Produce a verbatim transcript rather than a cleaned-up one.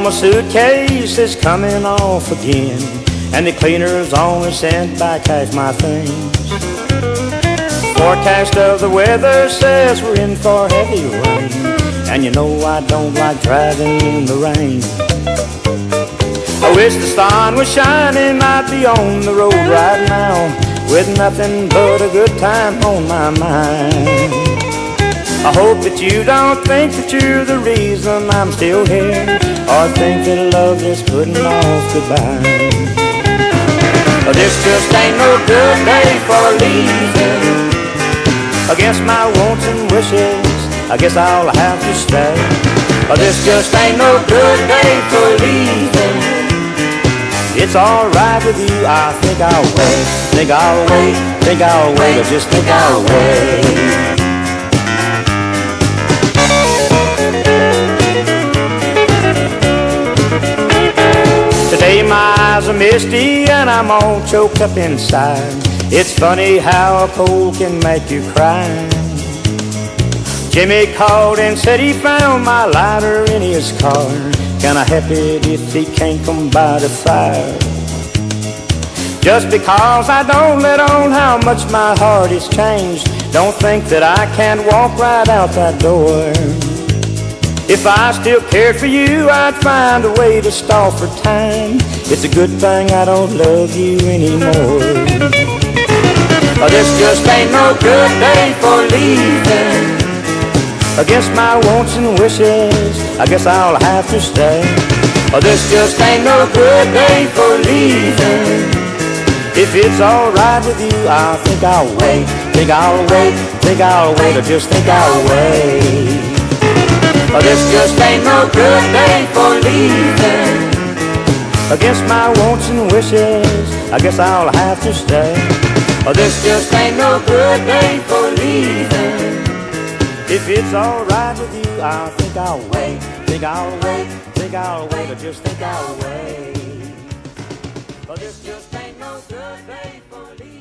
my suitcase is coming off again, and the cleaner's only sent back half my things. Forecast of the weather says we're in for heavy rain, and you know I don't like driving in the rain. I wish the sun was shining, I'd be on the road right now, with nothing but a good time on my mind. I hope that you don't think that you're the reason I'm still here, or think that love is putting off goodbye. This just ain't no good day for leaving. Against my wants and wishes, I guess I'll have to stay. This just ain't no good day for leaving. It's alright with you, I think I'll wait. Think I'll wait, think I'll wait, I just think I'll wait. Today my eyes are misty and I'm all choked up inside. It's funny how a cold can make you cry. Jimmy called and said he found my lighter in his car. Can I help it if he can't come by the fire? Just because I don't let on how much my heart has changed, don't think that I can't walk right out that door. If I still cared for you, I'd find a way to stall for time. It's a good thing I don't love you anymore. This just ain't no good day for leaving. Against my wants and wishes, I guess I'll have to stay. This just ain't no good day for leaving. If it's alright with you, I think I'll wait. Think I'll wait, think I'll wait, I just think I'll wait. This just ain't no good day for leaving. Against my wants and wishes, I guess I'll have to stay. This just ain't no good day for leaving. If it's alright with you, I think I'll wait. Think I'll wait, think I'll wait, I just think I'll wait. This just ain't no good day for leaving.